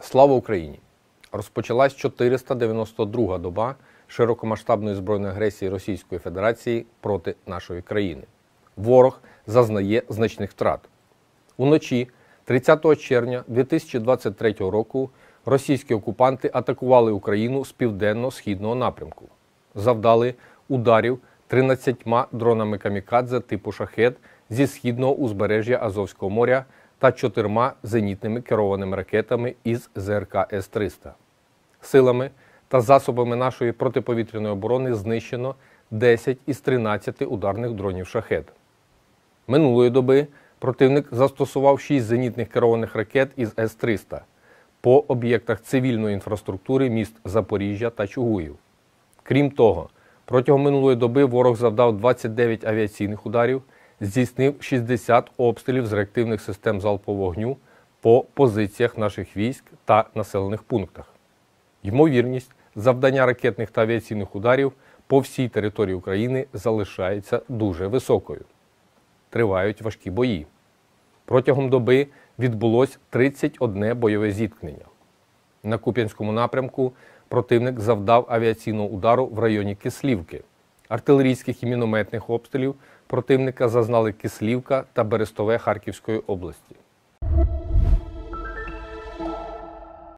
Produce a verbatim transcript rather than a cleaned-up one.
Слава Україні! Розпочалась чотириста дев'яносто друга доба широкомасштабної збройної агресії Російської Федерації проти нашої країни. Ворог зазнає значних втрат. Уночі тридцятого червня дві тисячі двадцять третього року російські окупанти атакували Україну з південно-східного напрямку. Завдали ударів тринадцятьма дронами камікадзе типу «Шахед» зі східного узбережжя Азовського моря та чотирма зенітними керованими ракетами із ЗРК С триста. Силами та засобами нашої протиповітряної оборони знищено десять із тринадцяти ударних дронів «Шахед». Минулої доби противник застосував шість зенітних керованих ракет із С триста по об'єктах цивільної інфраструктури міст Запоріжжя та Чугуїв. Крім того, протягом минулої доби ворог завдав двадцять дев'ять авіаційних ударів, здійснив шістдесят обстрілів з реактивних систем залпового вогню по позиціях наших військ та населених пунктах. Ймовірність завдання ракетних та авіаційних ударів по всій території України залишається дуже високою. Тривають важкі бої. Протягом доби відбулось тридцять одне бойове зіткнення. На Куп'янському напрямку противник завдав авіаційного удару в районі Кислівки. Артилерійських і мінометних обстрілів противника зазнали Кислівка та Берестове Харківської області.